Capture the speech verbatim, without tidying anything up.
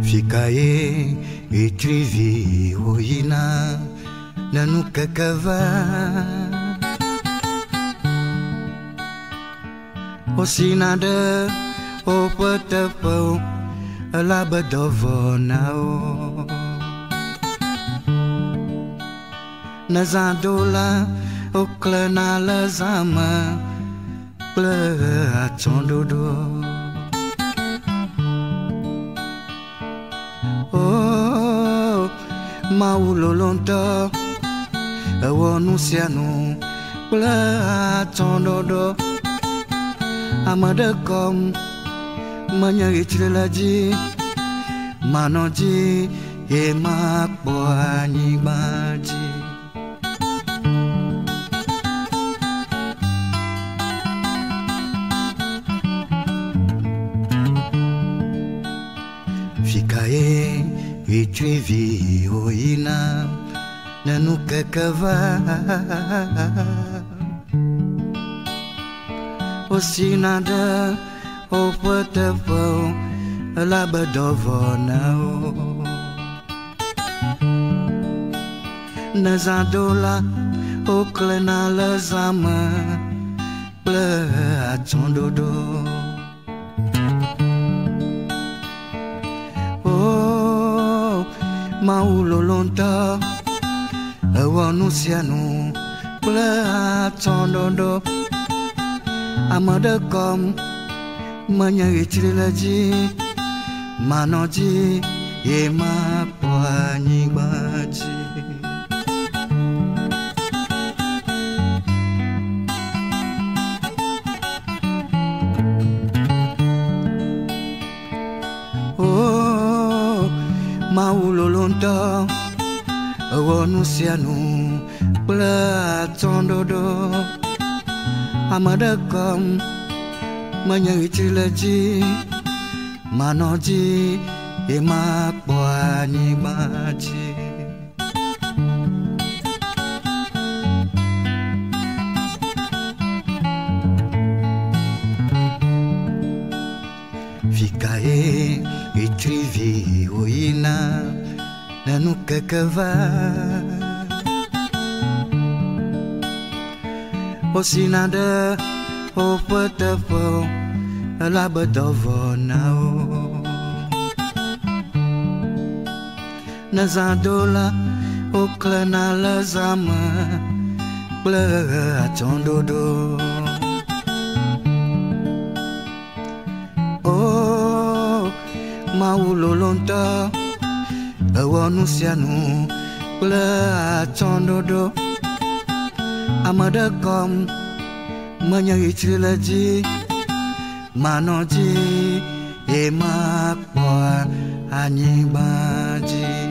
Ficaye Xletivi oina nanuka kava Osinada opatapo alabadovonao Nazandola oklana lazama Platondodo Oh, maulolonto Awonusianu Platondodo Amadakom Manyari trilaji Manoji Emakboani baji Ficaye Xletivi oina nanuka kava Osinada opatapo alabadovonao Nazandola oklena lazama Platondodo Oh, maulolonta Awonusianu Platondodo Amadakom Manyari trilaji Manoji Emakboani baji Oh, maulolonta Awonusianu Platondodo Amadakom Manyari trilaji Manoji Emakboani baji Ficaye Xletivi oina nanuka kava Osinada opatapo alabadovonao Nazandola oklana lazama Platondodo Oh, maulolonta Awonusianu Platondodo Amadakom Manyari trilaji Manoji Emakboani baji